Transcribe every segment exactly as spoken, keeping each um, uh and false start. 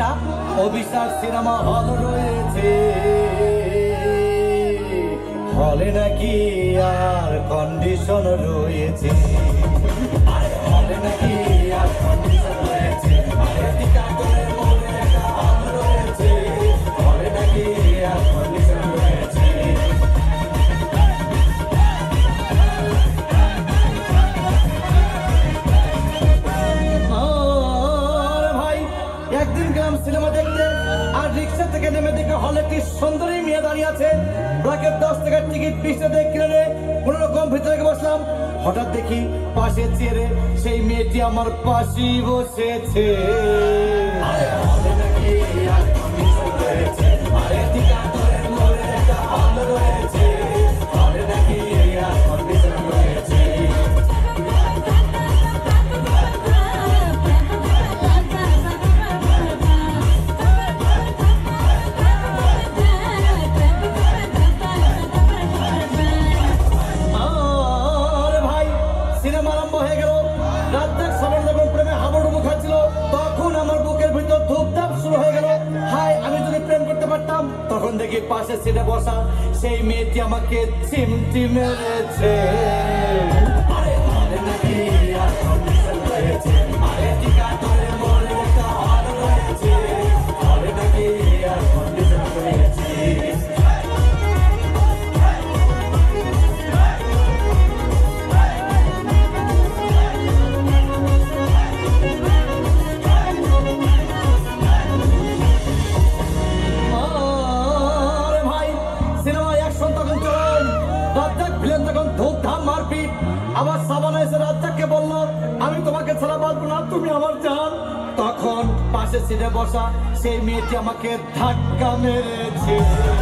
একটা অভিশাপ cinema hall রয়েছে, হলে নাকি আর কন্ডিশন রয়েছে, হলে নাকি আর কন্ডিশন রয়েছে, হলে নাকি আর কন্ডিশন রয়েছে। একদিন গেলাম সিনেমা দেখতে, আর রিক্সা থেকে নেমে দেখে হলে একটি সুন্দরী মেয়ে দাঁড়িয়ে আছে। ব্ল্যাকের দশ টাকার টিকিট বিশ টাকা দিয়ে কিনে কোন রকম ভিতরে বসলাম। হঠাৎ দেখি পাশে চেয়ারে সেই মেয়েটি আমার পাশেই বসেছে। তখন দেখি পাশে সিটে বসা সেই মেয়েটি আমাকে চিমটি মেরেছে। আবার সাবানা এসে রাজ্জাককে বলল, আমি তোমাকে ছাড়া বাঁচবো না, তুমি আমার জান। তখন পাশে সিটে বসা সেই মেয়েটি আমাকে ধাক্কা মেরেছে।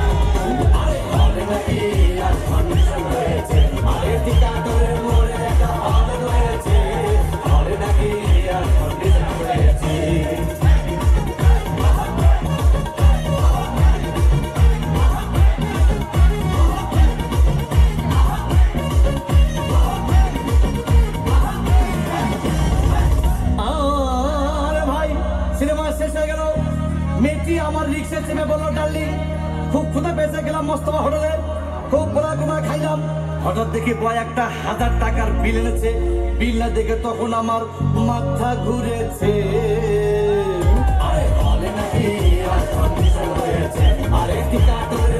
মেয়েটি আমার রিক্সা চেপে বললো, ডার্লিং খুব ক্ষুধা পেয়েছে, গেলাম মোস্তফা হোটেলে, খুব পোলা কুমা খাইলাম। হঠাৎ দেখি বয় একটা হাজার টাকার বিল এনেছে। বিল না দেখে তখন আমার মাথা ঘুরেছে। আরে হলে নাকি আর কন্ডিশন হয়েছে, আরে টিকা